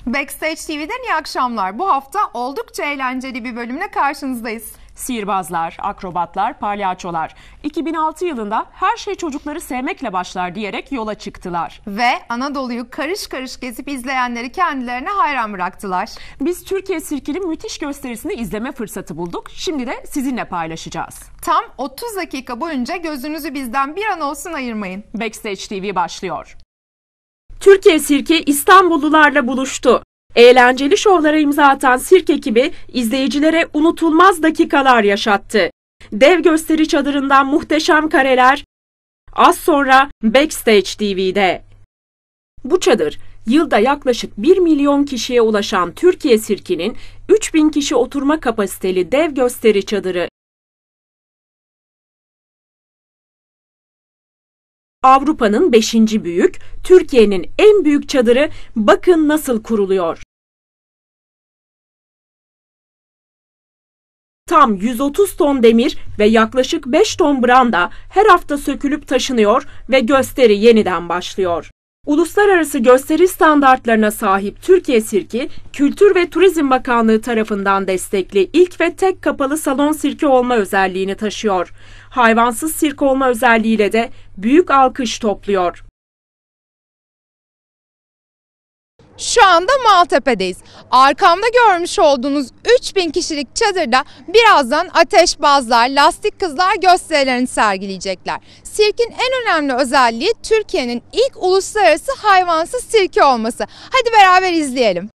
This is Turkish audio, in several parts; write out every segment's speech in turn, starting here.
Backstage TV'den iyi akşamlar. Bu hafta oldukça eğlenceli bir bölümle karşınızdayız. Sihirbazlar, akrobatlar, palyaçolar 2006 yılında her şey çocukları sevmekle başlar diyerek yola çıktılar. Ve Anadolu'yu karış karış gezip izleyenleri kendilerine hayran bıraktılar. Biz Türkiye Sirki'nin müthiş gösterisini izleme fırsatı bulduk. Şimdi de sizinle paylaşacağız. Tam 30 dakika boyunca gözünüzü bizden bir an olsun ayırmayın. Backstage TV başlıyor. Türkiye Sirki İstanbullularla buluştu. Eğlenceli şovlara imza atan sirk ekibi izleyicilere unutulmaz dakikalar yaşattı. Dev gösteri çadırından muhteşem kareler az sonra Backstage TV'de. Bu çadır yılda yaklaşık 1 milyon kişiye ulaşan Türkiye Sirki'nin 3000 kişi oturma kapasiteli dev gösteri çadırı. Avrupa'nın 5. büyük, Türkiye'nin en büyük çadırı bakın nasıl kuruluyor. Tam 130 ton demir ve yaklaşık 5 ton branda her hafta sökülüp taşınıyor ve gösteri yeniden başlıyor. Uluslararası gösteri standartlarına sahip Türkiye Sirki, Kültür ve Turizm Bakanlığı tarafından destekli ilk ve tek kapalı salon sirki olma özelliğini taşıyor. Hayvansız sirk olma özelliğiyle de büyük alkış topluyor. Şu anda Maltepe'deyiz. Arkamda görmüş olduğunuz 3000 kişilik çadırda birazdan ateşbazlar, lastik kızlar gösterilerini sergileyecekler. Sirkin en önemli özelliği Türkiye'nin ilk uluslararası hayvansız sirki olması. Hadi beraber izleyelim.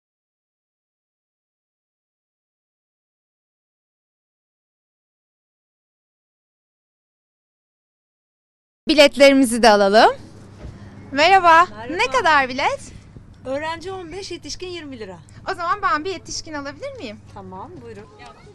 Biletlerimizi de alalım. Merhaba. Ne kadar bilet? Öğrenci 15, yetişkin 20 lira. O zaman ben bir yetişkin alabilir miyim? Tamam, buyurun.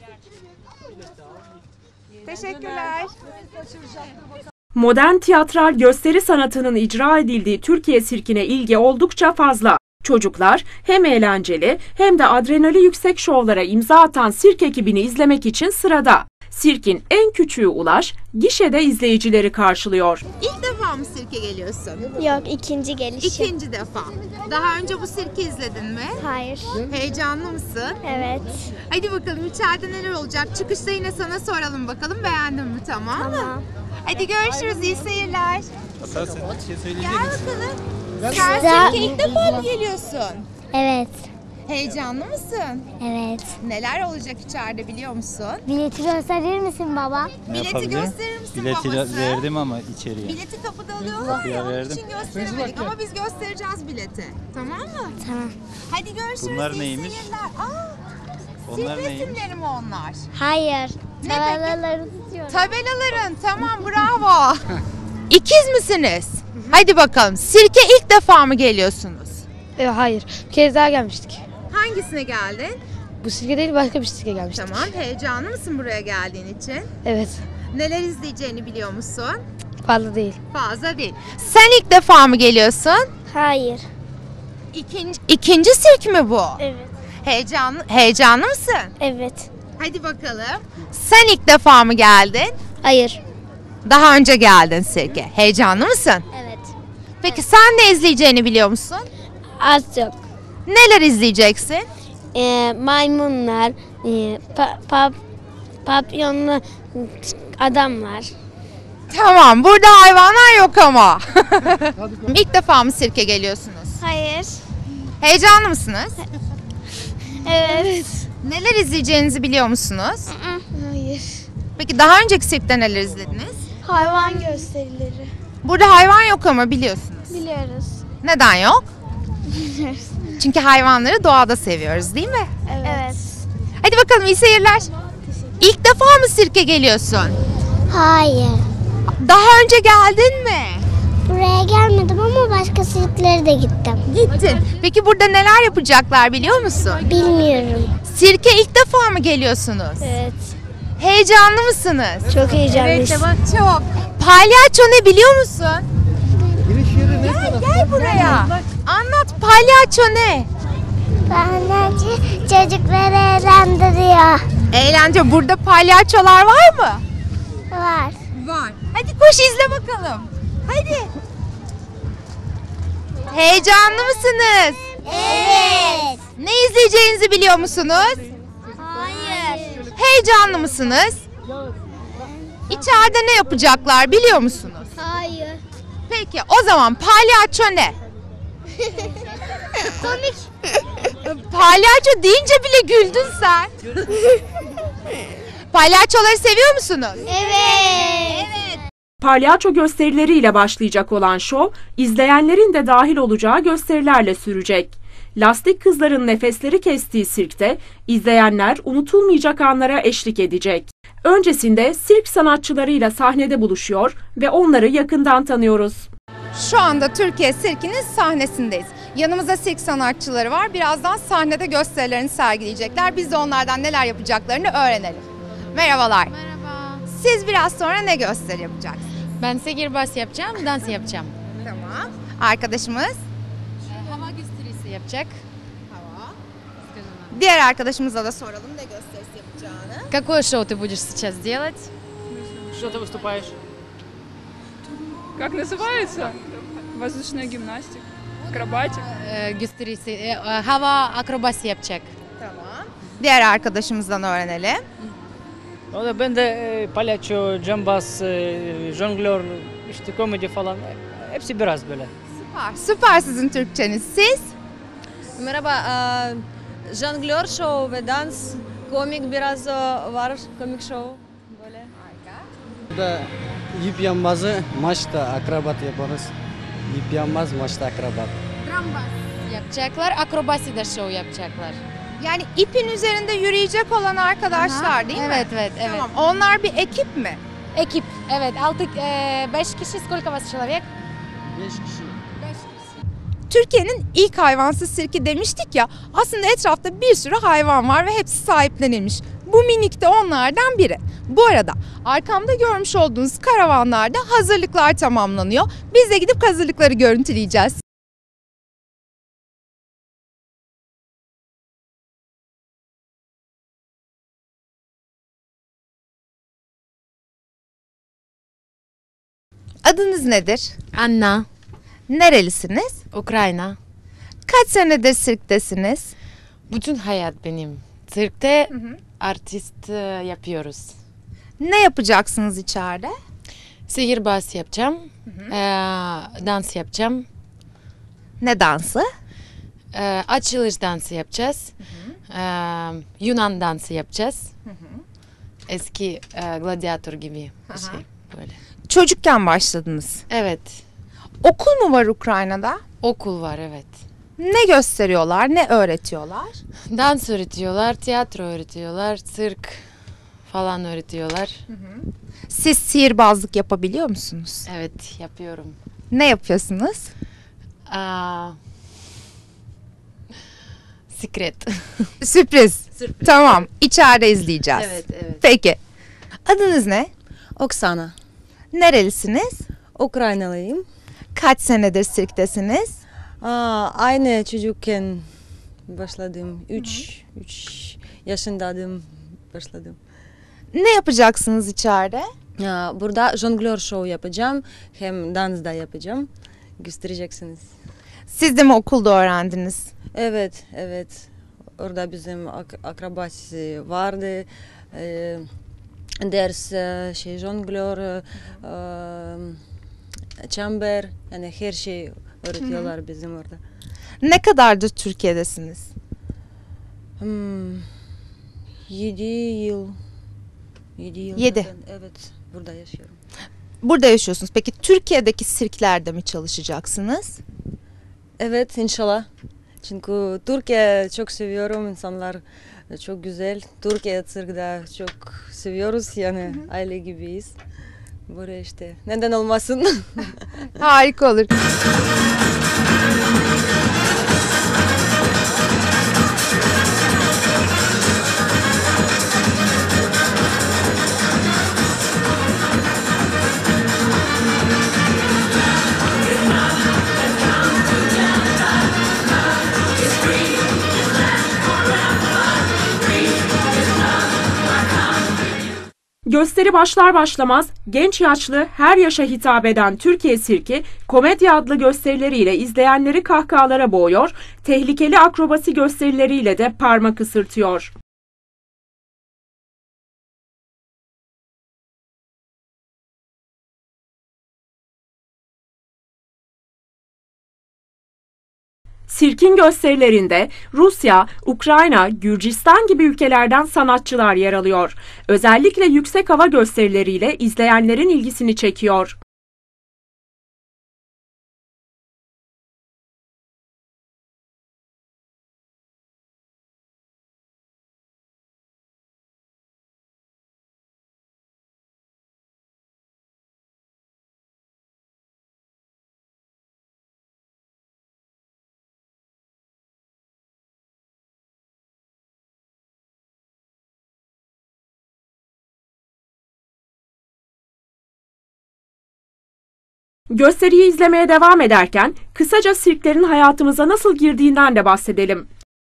Teşekkürler. Modern tiyatral gösteri sanatının icra edildiği Türkiye Sirki'ne ilgi oldukça fazla. Çocuklar hem eğlenceli hem de adrenali yüksek şovlara imza atan sirk ekibini izlemek için sırada. Sirkin en küçüğü Ulaş, gişede izleyicileri karşılıyor. İlk defa mı sirke geliyorsun? Yok, ikinci gelişim. İkinci defa. Daha önce bu sirki izledin mi? Hayır. Heyecanlı mısın? Evet. Hadi bakalım içeride neler olacak? Çıkışta yine sana soralım bakalım, beğendin mi, tamam mı? Tamam. Hadi görüşürüz, iyi seyirler. Sen bir şey söyleyecek Gel misin? bakalım. Sen sirke ilk defa mı geliyorsun? Evet. Heyecanlı mısın? Evet. Neler olacak içeride biliyor musun? Bileti gösterir misin baba? Bileti Yapabilirim. gösterir misin Bileti babası? verdim ama içeriye. Bileti kapıda alıyorlar ya, onun verdim. için gösteremedik ama biz göstereceğiz bileti. Tamam mı? Tamam. Hadi görüşürüz. Bunlar iyi neymiş? seyirler. Aa, Onlar sirk neymiş? resimleri mi onlar? Hayır. Ne Tabelaları tutuyorum. Tabelaların, tamam, bravo. İkiz misiniz? Hadi bakalım, sirke ilk defa mı geliyorsunuz? Hayır. Bir kez daha gelmiştik. Hangisine geldin? Bu sirke değil, başka bir sirke gelmiştik. Tamam, heyecanlı mısın buraya geldiğin için? Evet. Neler izleyeceğini biliyor musun? Fazla değil. Fazla değil. Sen ilk defa mı geliyorsun? Hayır. İkinci sirk mi bu? Evet. Heyecanlı mısın? Evet. Hadi bakalım. Sen ilk defa mı geldin? Hayır. Daha önce geldin sirke. Heyecanlı mısın? Evet. Peki sen ne izleyeceğini biliyor musun? Az çok. Neler izleyeceksin? Maymunlar, papyonlu adamlar. Tamam, burada hayvanlar yok ama. İlk defa mı sirke geliyorsunuz? Hayır. Heyecanlı mısınız? Evet. Neler izleyeceğinizi biliyor musunuz? Hayır. Peki daha önceki sirkte neler izlediniz? Hayvan gösterileri. Burada hayvan yok ama biliyorsunuz. Biliyoruz. Neden yok? Çünkü hayvanları doğada seviyoruz, değil mi? Evet. Hadi bakalım, iyi seyirler. İlk defa mı sirke geliyorsun? Hayır. Daha önce geldin mi? Buraya gelmedim ama başka sirklere de gittim. Gittin. Peki burada neler yapacaklar biliyor musun? Bilmiyorum. Sirke ilk defa mı geliyorsunuz? Evet. Heyecanlı mısınız? Çok heyecanlıyız. Çok. Palyaço ne biliyor musun? Gel buraya. Anlat, palyaço ne? Palyaço çocukları eğlendiriyor. Eğlence, burada palyaçolar var mı? Var. Var. Hadi koş izle bakalım. Hadi. Heyecanlı mısınız? Evet. sirkimizi biliyor musunuz? Hayır. Heyecanlı mısınız? İçeride ne yapacaklar biliyor musunuz? Hayır. Peki o zaman palyaço ne? Komik. Palyaço deyince bile güldün sen. Palyaçoları seviyor musunuz? Evet. Palyaço gösterileriyle başlayacak olan şov, izleyenlerin de dahil olacağı gösterilerle sürecek. Lastik kızların nefesleri kestiği sirkte izleyenler unutulmayacak anlara eşlik edecek. Öncesinde sirk sanatçılarıyla sahnede buluşuyor ve onları yakından tanıyoruz. Şu anda Türkiye Sirki'nin sahnesindeyiz. Yanımızda sirk sanatçıları var. Birazdan sahnede gösterilerini sergileyecekler. Biz de onlardan neler yapacaklarını öğrenelim. Merhabalar. Merhaba. Siz biraz sonra ne gösteri yapacaksınız? Ben sihirbaz yapacağım, dans yapacağım. Tamam. Arkadaşımız? Hava gösterisi yapacak. Diğer arkadaşımıza da soralım ne gösterisi yapacağını. Какое шоу ты будешь сейчас делать? Что ты выступаешь? Как называется? Воздушная гимнастика, акробатика. Gösterisi, hava akrobasi yapacak. Tamam. Diğer arkadaşımızdan öğrenelim. O da ben de palyaço, cambaz, jonglör, işte komedi falan hepsi biraz böyle. Süper. Süper sizin Türkçeniz. Siz? Merhaba, jonglör show ve dans, komik biraz var, komik show böyle. Burada ip yanmazı, maçta akrobat yaparız. İp yanmaz, maçta akrobat. Yapacaklar, akrobasi de show yapacaklar. Yani ipin üzerinde yürüyecek olan arkadaşlar değil mi? Evet, evet, evet. Tamam. Onlar bir ekip mi? Ekip, evet. 5 kişi, сколько вас человек? 5 kişi. Türkiye'nin ilk hayvansız sirki demiştik ya, aslında etrafta bir sürü hayvan var ve hepsi sahiplenilmiş. Bu minik de onlardan biri. Bu arada arkamda görmüş olduğunuz karavanlarda hazırlıklar tamamlanıyor. Biz de gidip hazırlıkları görüntüleyeceğiz. Adınız nedir? Anna, Nerelisiniz? Ukrayna. Kaç senedir sirktesiniz? Bütün hayat benim. Sirkte artist yapıyoruz. Ne yapacaksınız içeride? Sihirbaz yapacağım, dans yapacağım, Ne dansı? açılış dansı yapacağız, Yunan dansı yapacağız. Eski gladyatör gibi bir şey böyle. Çocukken başladınız. Evet, Okul mu var Ukrayna'da? okul var evet. Ne gösteriyorlar, ne öğretiyorlar? Dans öğretiyorlar, tiyatro öğretiyorlar, sirk falan öğretiyorlar. Siz sihirbazlık yapabiliyor musunuz? Evet, yapıyorum. Ne yapıyorsunuz? Secret. Sürpriz. Tamam, içeride izleyeceğiz. Evet, evet. Peki. Adınız ne? Oksana, Nerelisiniz? Ukraynalıyım. Kaç senedir sirktesiniz? Aynı çocukken başladım, 3 yaşındaydım başladım. Ne yapacaksınız içeride? Burada jonglör show yapacağım, hem dans da yapacağım, göstereceksiniz. Siz de mi okulda öğrendiniz? Evet, evet. Orada bizim akrobasi vardı. Ders, jonglör, chamber, yani her şey öğretiyorlar bizim orada. Ne kadardır Türkiye'desiniz? 7 yıl. 7. Evet, burada yaşıyorum. Burada yaşıyorsunuz. Peki Türkiye'deki sirklerde mi çalışacaksınız? Evet, inşallah. Çünkü Türkiye çok seviyorum, insanlar çok güzel. Türkiye sirkte çok seviyoruz, yani aile gibiyiz. Buraya işte, neden olmasın? Harika olur. Gösteri başlar başlamaz genç yaşlı her yaşa hitap eden Türkiye Sirki, komedya adlı gösterileriyle izleyenleri kahkahalara boğuyor, tehlikeli akrobasi gösterileriyle de parmak ısırtıyor. Sirkin gösterilerinde Rusya, Ukrayna, Gürcistan gibi ülkelerden sanatçılar yer alıyor. Özellikle yüksek hava gösterileriyle izleyenlerin ilgisini çekiyor. Gösteriyi izlemeye devam ederken kısaca sirklerin hayatımıza nasıl girdiğinden de bahsedelim.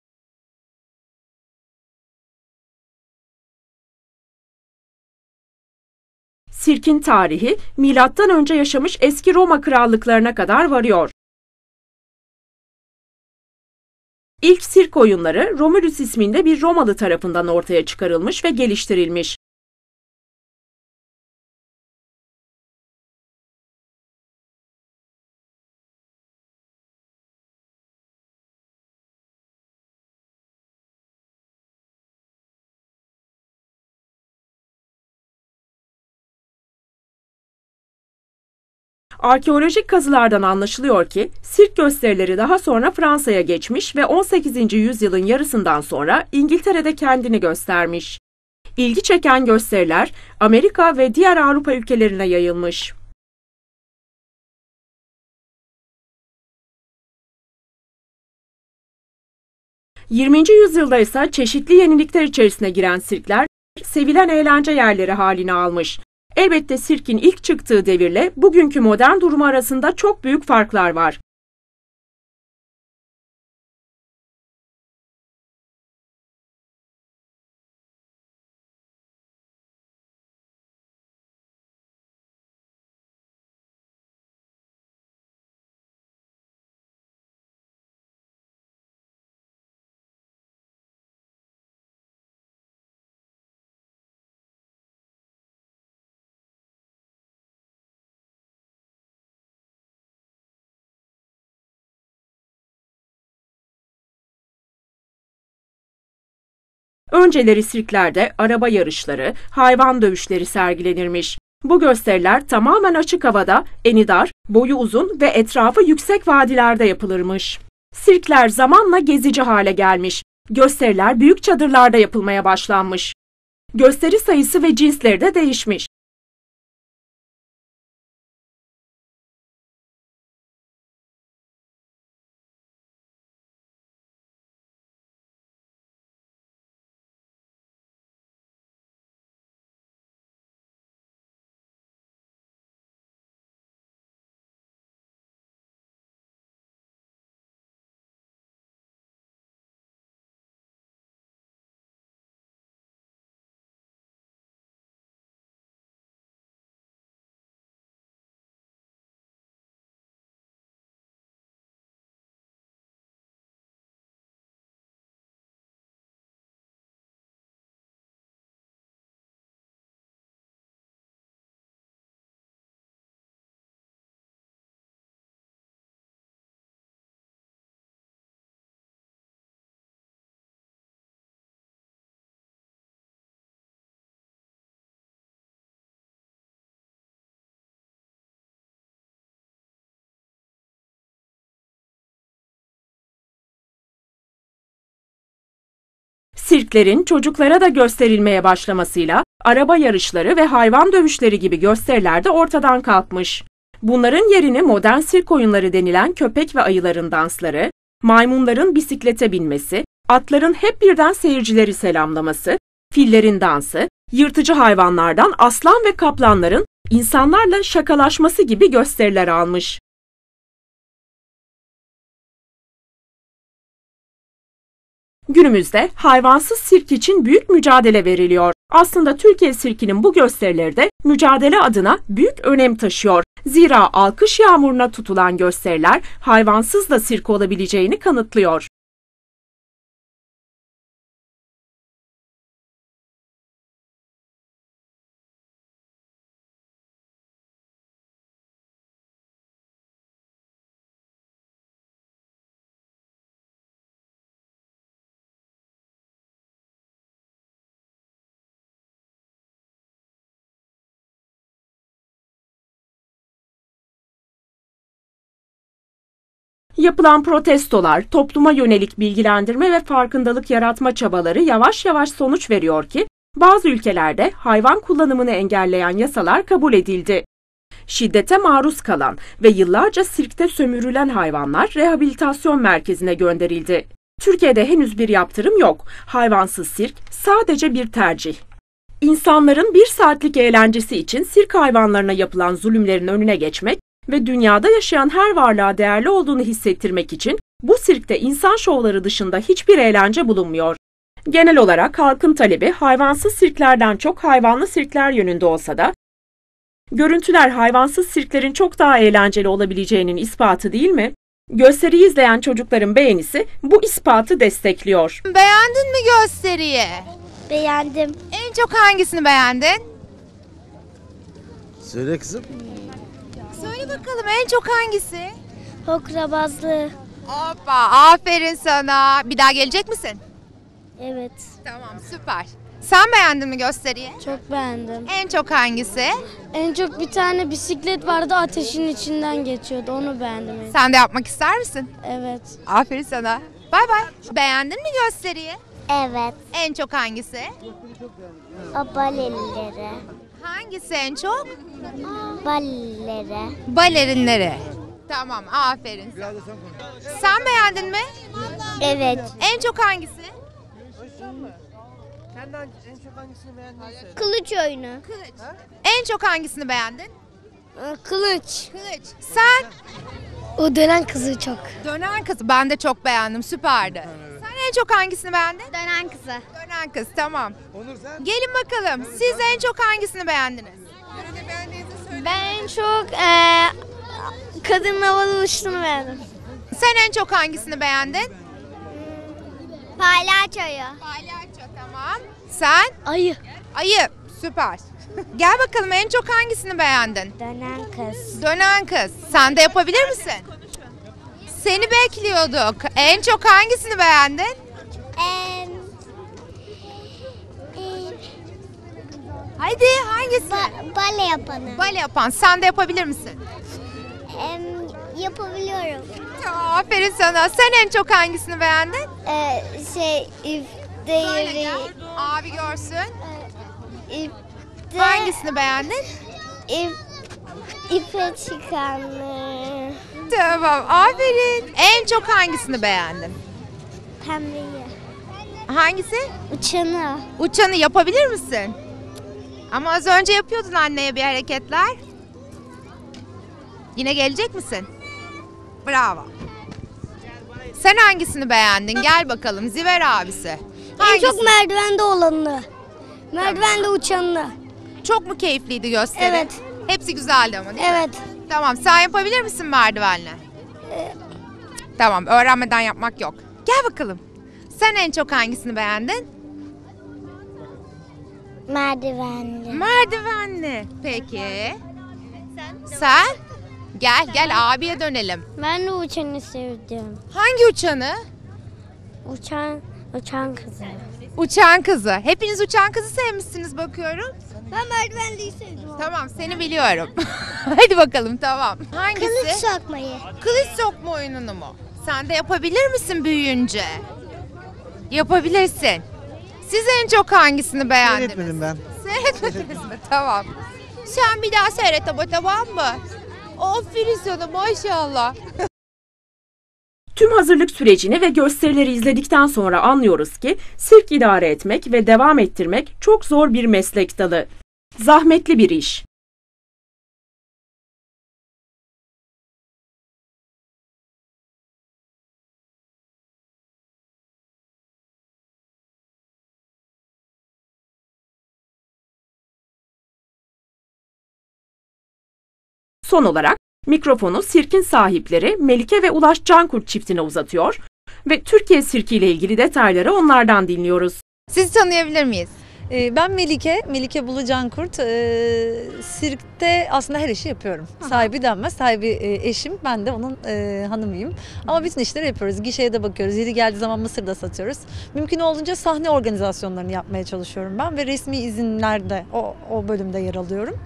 Sirkin tarihi M.Ö. yaşamış eski Roma krallıklarına kadar varıyor. İlk sirk oyunları Romulus isminde bir Romalı tarafından ortaya çıkarılmış ve geliştirilmiş. Arkeolojik kazılardan anlaşılıyor ki sirk gösterileri daha sonra Fransa'ya geçmiş ve 18. yüzyılın yarısından sonra İngiltere'de kendini göstermiş. İlgi çeken gösteriler Amerika ve diğer Avrupa ülkelerine yayılmış. ...20. yüzyılda ise çeşitli yenilikler içerisine giren sirkler sevilen eğlence yerleri halini almış. Elbette sirkin ilk çıktığı devirle bugünkü modern durumu arasında çok büyük farklar var. Önceleri sirklerde araba yarışları, hayvan dövüşleri sergilenirmiş. Bu gösteriler tamamen açık havada, eni dar, boyu uzun ve etrafı yüksek vadilerde yapılırmış. Sirkler zamanla gezici hale gelmiş. Gösteriler büyük çadırlarda yapılmaya başlanmış. Gösteri sayısı ve cinsleri de değişmiş. Sirklerin çocuklara da gösterilmeye başlamasıyla araba yarışları ve hayvan dövüşleri gibi gösteriler de ortadan kalkmış. Bunların yerini modern sirk oyunları denilen köpek ve ayıların dansları, maymunların bisiklete binmesi, atların hep birden seyircileri selamlaması, fillerin dansı, yırtıcı hayvanlardan aslan ve kaplanların insanlarla şakalaşması gibi gösteriler almış. Günümüzde hayvansız sirk için büyük mücadele veriliyor. Aslında Türkiye sirkinin bu gösterileri de mücadele adına büyük önem taşıyor. Zira alkış yağmuruna tutulan gösteriler hayvansız da sirk olabileceğini kanıtlıyor. Yapılan protestolar, topluma yönelik bilgilendirme ve farkındalık yaratma çabaları yavaş yavaş sonuç veriyor ki, bazı ülkelerde hayvan kullanımını engelleyen yasalar kabul edildi. Şiddete maruz kalan ve yıllarca sirkte sömürülen hayvanlar rehabilitasyon merkezine gönderildi. Türkiye'de henüz bir yaptırım yok. Hayvansız sirk sadece bir tercih. İnsanların bir saatlik eğlencesi için sirk hayvanlarına yapılan zulümlerin önüne geçmek ve dünyada yaşayan her varlığa değerli olduğunu hissettirmek için bu sirkte insan şovları dışında hiçbir eğlence bulunmuyor. Genel olarak halkın talebi hayvansız sirklerden çok hayvanlı sirkler yönünde olsa da, görüntüler hayvansız sirklerin çok daha eğlenceli olabileceğinin ispatı değil mi? Gösteriyi izleyen çocukların beğenisi bu ispatı destekliyor. Beğendin mi gösteriyi? Beğendim. En çok hangisini beğendin? Söyle kızım. Söyle bakalım en çok hangisi? Hokrabazlı. Hoppa, aferin sana. Bir daha gelecek misin? Evet. Tamam, süper. Sen beğendin mi gösteriyi? Çok beğendim. En çok hangisi? En çok bir tane bisiklet vardı, ateşin içinden geçiyordu. Onu beğendim. Sen de yapmak ister misin? Evet. Aferin sana. Bay bay. Beğendin mi gösteriyi? Evet. En çok hangisi? O balerileri. Hangisi en çok? Balerileri. Balerinleri. Tamam, aferin. Sen beğendin mi? Evet. En çok hangisi? Kılıç oyunu. Kılıç. En çok hangisini beğendin? Kılıç. Kılıç. Sen? O dönen kızı çok. Dönen kız. Ben de çok beğendim. Süperdi. Sen en çok hangisini beğendin? Dönen kızı. Dönen kız. Tamam. Gelin bakalım. Siz en çok hangisini beğendiniz? Ben en çok kadının havalı uçtuğunu beğendim. Sen en çok hangisini beğendin? Palyaçoyu. Palyaço. Tamam. Sen? Ayı. Ayı. Süper. Gel bakalım en çok hangisini beğendin? Dönen kız. Dönen kız. Sen de yapabilir misin? Seni bekliyorduk. En çok hangisini beğendin? Haydi hangisi? Bale yapanı. Bale yapan. Sen de yapabilir misin? Yapabiliyorum. Aferin sana. Sen en çok hangisini beğendin? İp Böyle gel. Abi görsün. Hangisini beğendin? İpe çıkanı. Tamam. Aferin. En çok hangisini beğendin? Pembeyi. Hangisi? Uçanı. Uçanı yapabilir misin? Ama az önce yapıyordun anneye bir hareketler. Yine gelecek misin? Bravo. Sen hangisini beğendin? Gel bakalım Ziver abisi. En çok merdivende olanını. Merdivende uçanını. Çok mu keyifliydi gösteri? Evet. Hepsi güzeldi ama değil mi? Evet. Tamam, sen yapabilir misin merdivenle? Tamam, öğrenmeden yapmak yok. Gel bakalım. Sen en çok hangisini beğendin? Merdivenli. Merdivenli. Peki. Sen? Gel abiye dönelim. Ben de uçanı sevdim. Hangi uçanı? Uçan kızı. Uçan kızı. Hepiniz uçan kızı sevmişsiniz bakıyorum. Ben merdivenliyi sevdim. Tamam, seni biliyorum. Hadi bakalım, tamam. Hangisi? Kılıç sokmayı. Kılıç sokma oyununu mu? Sen de yapabilir misin büyüyünce? Yapabilirsin. Siz en çok hangisini beğendiniz? Seyretmedim ben. Seyretmediniz mi? Tamam. Sen bir daha seyret ama, tamam mı? Aferin sana, maşallah. Tüm hazırlık sürecini ve gösterileri izledikten sonra anlıyoruz ki sirk idare etmek ve devam ettirmek çok zor bir meslek dalı. Zahmetli bir iş. Son olarak mikrofonu sirkin sahipleri Melike ve Ulaş Cankurt çiftine uzatıyor ve Türkiye Sirki ile ilgili detayları onlardan dinliyoruz. Sizi tanıyabilir miyiz? Ben Melike Bulu Cankurt. Sirkte aslında her işi yapıyorum. Sahibi denmez, sahibi eşim, ben de onun hanımıyım. Ama bütün işleri yapıyoruz. Gişeye de bakıyoruz, yeri geldiği zaman mısır da satıyoruz. Mümkün olduğunca sahne organizasyonlarını yapmaya çalışıyorum ben ve resmi izinlerde o bölümde yer alıyorum.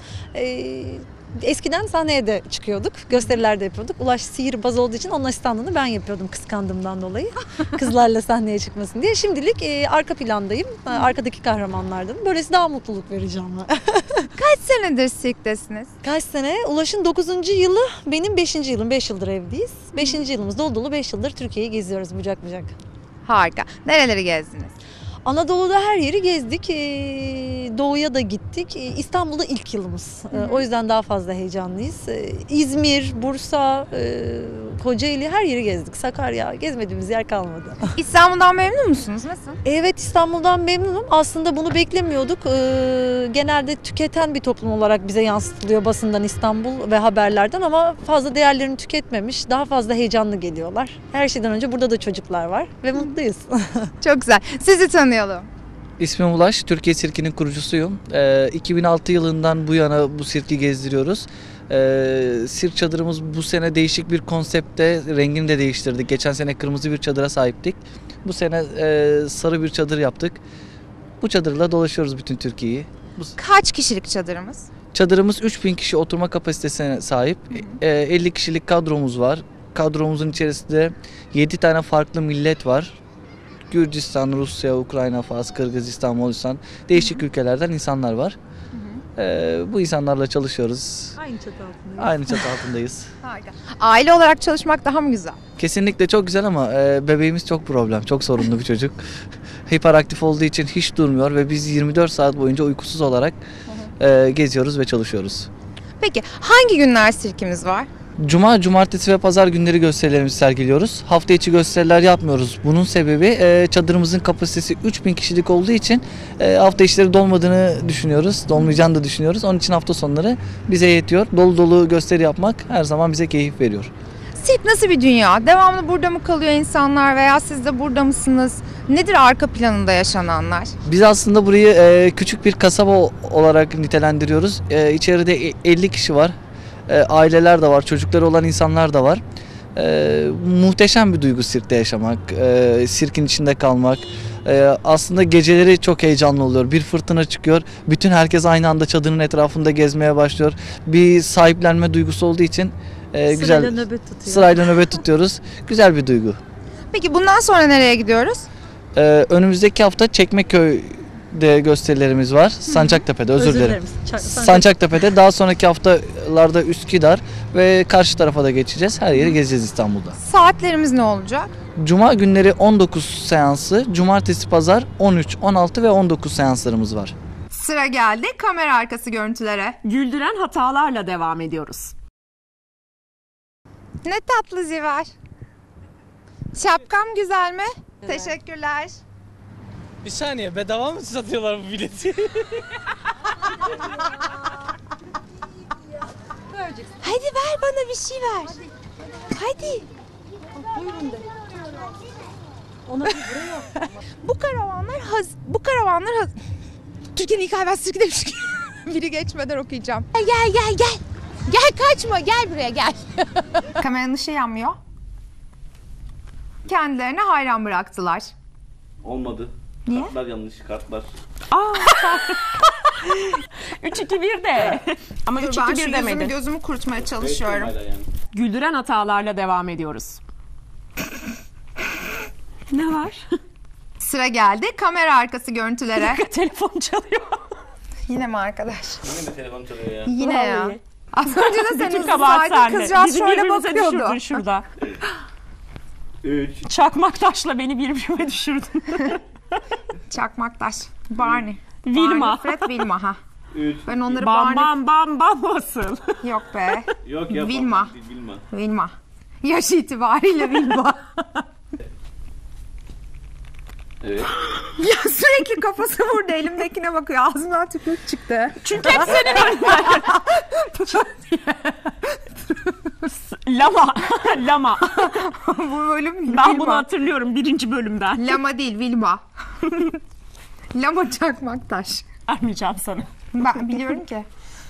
Eskiden sahneye de çıkıyorduk, gösterilerde yapıyorduk. Ulaş sihirbaz olduğu için onun asistanlığını ben yapıyordum kıskandığımdan dolayı. Kızlarla sahneye çıkmasın diye. Şimdilik arka plandayım, arkadaki kahramanlardan. Böylesi daha mutluluk vereceğim. Kaç senedir sirktesiniz? Kaç sene? Ulaş'ın 9. yılı, benim 5. yılım. 5 yıldır evliyiz. 5. yılımız dolu dolu 5 yıldır Türkiye'yi geziyoruz bucak bucak. Harika. Nereleri gezdiniz? Anadolu'da her yeri gezdik, doğuya da gittik. İstanbul'da ilk yılımız. O yüzden daha fazla heyecanlıyız. İzmir, Bursa, Kocaeli her yeri gezdik. Sakarya, gezmediğimiz yer kalmadı. İstanbul'dan memnun musunuz? Nasıl? Evet, İstanbul'dan memnunum. Aslında bunu beklemiyorduk. Genelde tüketen bir toplum olarak bize yansıtılıyor basından İstanbul ve haberlerden ama fazla değerlerini tüketmemiş. Daha fazla heyecanlı geliyorlar. Her şeyden önce burada da çocuklar var ve mutluyuz. Çok güzel. Sizi tanıyalım. İsmim Ulaş, Türkiye Sirki'nin kurucusuyum. 2006 yılından bu yana bu sirki gezdiriyoruz. Sirk çadırımız bu sene değişik bir konsepte, rengini de değiştirdik. Geçen sene kırmızı bir çadıra sahiptik. Bu sene sarı bir çadır yaptık. Bu çadırla dolaşıyoruz bütün Türkiye'yi. Kaç kişilik çadırımız? Çadırımız 3000 kişi oturma kapasitesine sahip. 50 kişilik kadromuz var. Kadromuzun içerisinde 7 tane farklı millet var. Gürcistan, Rusya, Ukrayna, Fas, Kırgızistan, Moğolistan, değişik ülkelerden insanlar var. Bu insanlarla çalışıyoruz. Aynı çatı altındayız. Harika. Aile olarak çalışmak daha mı güzel? Kesinlikle çok güzel ama bebeğimiz çok problem, çok sorunlu bir çocuk. Hiperaktif olduğu için hiç durmuyor ve biz 24 saat boyunca uykusuz olarak geziyoruz ve çalışıyoruz. Peki hangi günler sirkimiz var? Cuma, cumartesi ve pazar günleri gösterilerimizi sergiliyoruz. Hafta içi gösteriler yapmıyoruz. Bunun sebebi çadırımızın kapasitesi 3000 kişilik olduğu için hafta içleri dolmadığını düşünüyoruz. Dolmayacağını da düşünüyoruz. Onun için hafta sonları bize yetiyor. Dolu dolu gösteri yapmak her zaman bize keyif veriyor. Sirk nasıl bir dünya? Devamlı burada mı kalıyor insanlar veya siz de burada mısınız? Nedir arka planında yaşananlar? Biz aslında burayı küçük bir kasaba olarak nitelendiriyoruz. İçeride 50 kişi var. Aileler de var, çocukları olan insanlar da var. Muhteşem bir duygu sirkte yaşamak, sirkin içinde kalmak. Aslında geceleri çok heyecanlı oluyor. Bir fırtına çıkıyor, bütün herkes aynı anda çadırın etrafında gezmeye başlıyor. Bir sahiplenme duygusu olduğu için güzel. Sırayla nöbet tutuyoruz. Güzel bir duygu. Peki bundan sonra nereye gidiyoruz? Önümüzdeki hafta Çekmeköy'de gösterilerimiz var. Sancaktepe'de, özür dilerim. Sancaktepe'de, daha sonraki haftalarda Üsküdar ve karşı tarafa da geçeceğiz. Her yeri gezeceğiz İstanbul'da. Saatlerimiz ne olacak? Cuma günleri 19 seansı, cumartesi pazar 13, 16 ve 19 seanslarımız var. Sıra geldi kamera arkası görüntülere. Güldüren hatalarla devam ediyoruz. Ne tatlı Ziver. Şapkam güzel mi? Evet. Teşekkürler. Bir saniye, bedava mı satıyorlar bu bileti? Hadi ver bana bir şey ver. Hadi. Buyurun de. Ona bir buraya. Bu karavanlar Türkiye'nin ilk hayvan sirki demiş ki. Biri geçmeden okuyacağım. Gel. Gel kaçma, gel buraya gel. Kameranın ışığı yanmıyor. Kendilerine hayran bıraktılar. Olmadı. Niye? Kartlar yanlış, kartlar. 3-2-1 de. Ama 3-2-1 demedi. Gözümü kurutmaya çalışıyorum. Evet, yani. Güldüren hatalarla devam ediyoruz. Ne var? Sıra geldi kamera arkası görüntülere. Telefon çalıyor. Yine mi arkadaş? Yine mi telefon çalıyor ya? Yine ya. Az önce de senin kabahat sende. kızcağız Bizi şöyle birbirimize bakıyordu. düşürdün şurada. 3. Çakmak taşla beni birbirime düşürdün. Çakmaktaş. Barney. Vilma. Barney, Fred, Vilma ha. 3. Ben onları Bam bam nasıl? Yok be. Yok ya. Vilma. Vilma. Yaş itibariyle Vilma. Evet. Ya sürekli kafası burada elimdekine bakıyor. Ağzımdan tükürük çıktı. Çünkü hep senin önünden. Lama. Lama. Bu bölüm Ben bunu hatırlıyorum 1. bölümden. Lama değil, Vilma. Lama Çakmaktaş. Vermeyeceğim sana. Ben biliyorum ki.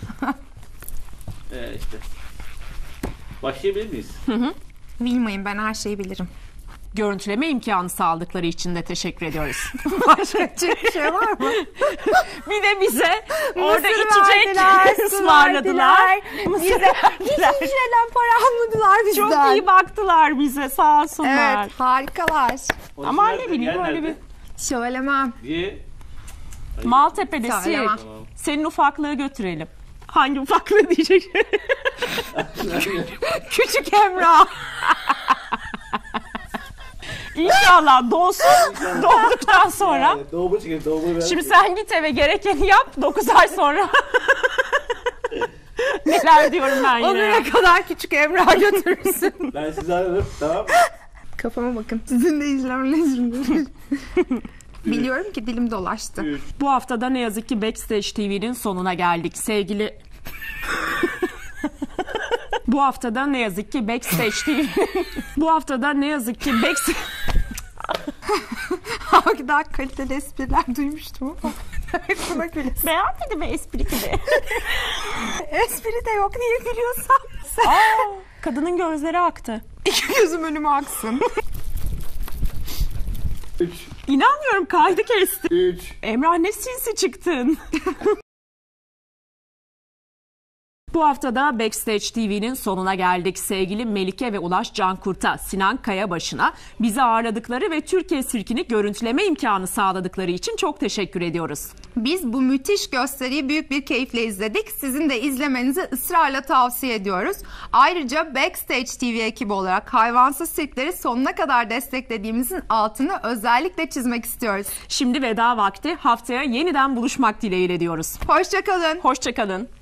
İşte. Başlayabilir miyiz? Vilma'yım, ben her şeyi bilirim. Görüntüleme imkanı sağladıkları için de teşekkür ediyoruz. Başka bir şey var mı? Bir de bize orada Mısır içecek verdiler, ısmarladılar. Bize hiçbir şeyden para almadılar bizden. Çok iyi baktılar bize, sağ olsunlar. Evet, harikalar. Ama ne bileyim öyle bir... Söylemem. Diye. Maltepe'de Söylemem. Sirk. Senin ufaklığı götürelim. Hangi ufaklığı diyecek? Küçük Emrah. İnşallah doğsun. Doğduktan sonra. Doğumu çıkıyor, doğumu. Şimdi sen git eve, gerekeni yap. 9 ay sonra. Neler diyorum ben yine. Onu ne kadar küçük Emrah'a götürürsün. Ben sizi ararım, tamam mı? Kafama bakın. Sizin de izlemeniz. Biliyorum ki dilim dolaştı. Bu haftada ne yazık ki Backstage TV'nin sonuna geldik. Sevgili... Bu haftada ne yazık ki Backstage TV... Bu haftada ne yazık ki Backstage... Daha kaliteli espriler duymuştum ama. Buna gülesin. Beğenmedi mi espri gibi? Espri de yok. Niye gülüyorsan? Kadının gözleri aktı. İki gözüm önüme aksın. 3. İnanmıyorum, kaydı kesti. 3. Emrah ne sinsi çıktın. Bu haftada Backstage TV'nin sonuna geldik. Sevgili Melike ve Ulaş Cankurt'a, Sinan Kayabaşı'na bizi ağırladıkları ve Türkiye Sirkini görüntüleme imkanı sağladıkları için çok teşekkür ediyoruz. Biz bu müthiş gösteriyi büyük bir keyifle izledik. Sizin de izlemenizi ısrarla tavsiye ediyoruz. Ayrıca Backstage TV ekibi olarak hayvansız sirkleri sonuna kadar desteklediğimizin altını özellikle çizmek istiyoruz. Şimdi veda vakti, haftaya yeniden buluşmak dileğiyle diyoruz. Hoşça kalın. Hoşça kalın.